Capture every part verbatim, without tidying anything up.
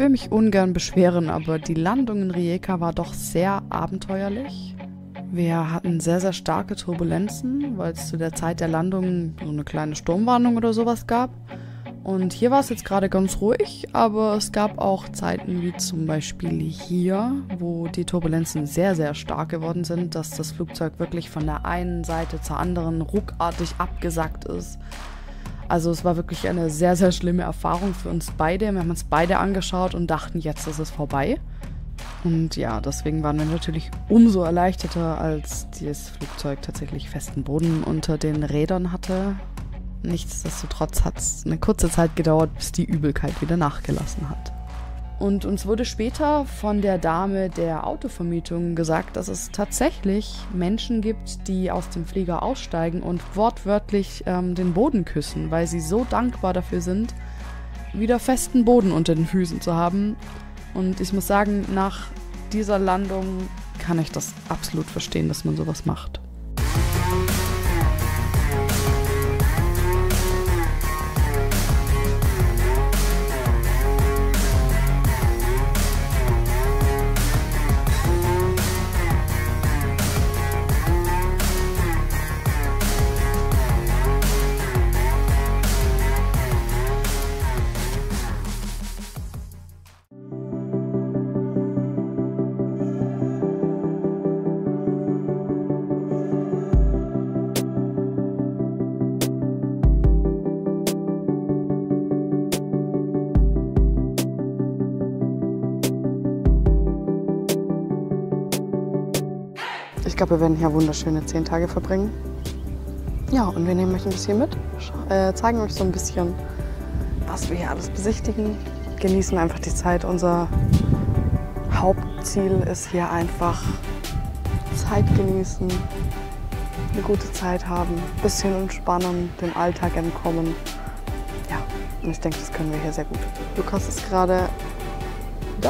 will mich ungern beschweren, aber die Landung in Rijeka war doch sehr abenteuerlich. Wir hatten sehr, sehr starke Turbulenzen, weil es zu der Zeit der Landung so eine kleine Sturmwarnung oder sowas gab. Und hier war es jetzt gerade ganz ruhig, aber es gab auch Zeiten wie zum Beispiel hier, wo die Turbulenzen sehr, sehr stark geworden sind, dass das Flugzeug wirklich von der einen Seite zur anderen ruckartig abgesackt ist. Also es war wirklich eine sehr, sehr schlimme Erfahrung für uns beide. Wir haben uns beide angeschaut und dachten, jetzt ist es vorbei. Und ja, deswegen waren wir natürlich umso erleichterter, als dieses Flugzeug tatsächlich festen Boden unter den Rädern hatte. Nichtsdestotrotz hat es eine kurze Zeit gedauert, bis die Übelkeit wieder nachgelassen hat. Und uns wurde später von der Dame der Autovermietung gesagt, dass es tatsächlich Menschen gibt, die aus dem Flieger aussteigen und wortwörtlich ähm, den Boden küssen, weil sie so dankbar dafür sind, wieder festen Boden unter den Füßen zu haben. Und ich muss sagen, nach dieser Landung kann ich das absolut verstehen, dass man sowas macht. Ich glaube, wir werden hier wunderschöne zehn Tage verbringen. Ja, und wir nehmen euch ein bisschen mit, äh, zeigen euch so ein bisschen, was wir hier alles besichtigen. Genießen einfach die Zeit. Unser Hauptziel ist hier einfach Zeit genießen, eine gute Zeit haben, ein bisschen entspannen, dem Alltag entkommen. Ja, und ich denke, das können wir hier sehr gut. Lukas ist gerade da.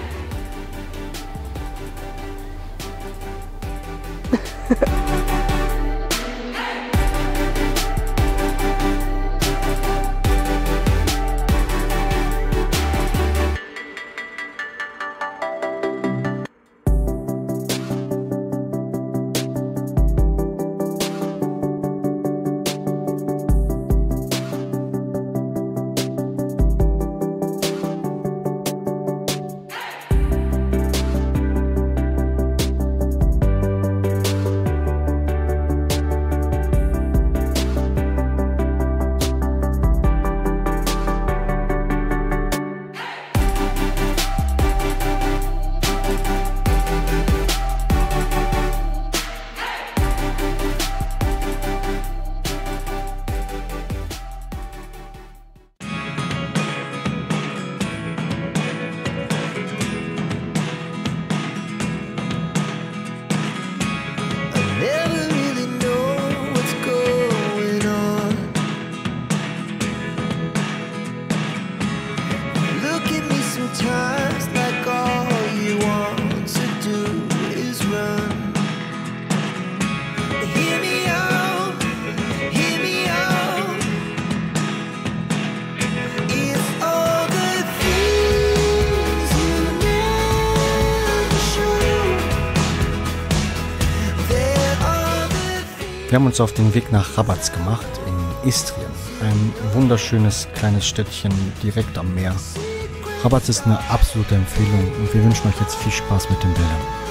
Wir haben uns auf den Weg nach Rabatz gemacht, in Istrien. Ein wunderschönes kleines Städtchen direkt am Meer. Rabatz ist eine absolute Empfehlung und wir wünschen euch jetzt viel Spaß mit den Bildern.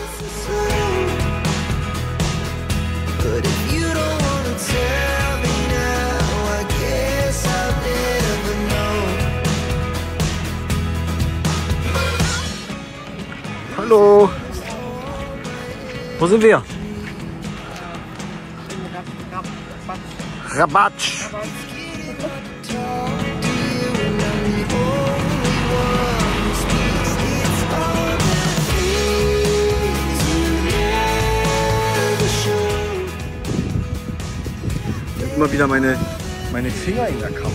Hallo! Wo sind wir? Rabatz! Immer wieder meine, meine Finger in der Kamera.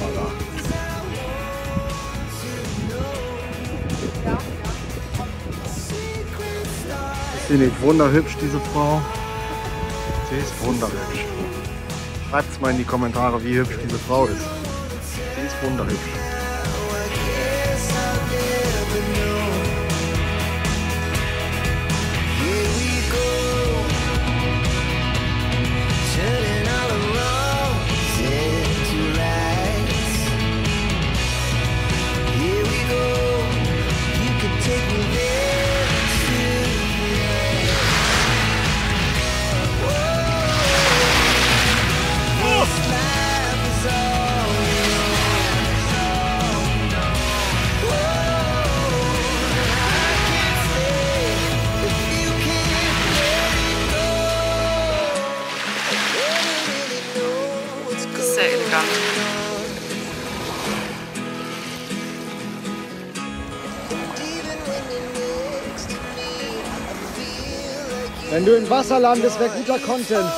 Ist sie nicht wunderhübsch, diese Frau? Sie ist wunderhübsch. Schreibt mal in die Kommentare, wie hübsch diese Frau ist. Sie ist wunderhübsch. Wasserland. Wenn du im Wasser landest, wäre guter Content.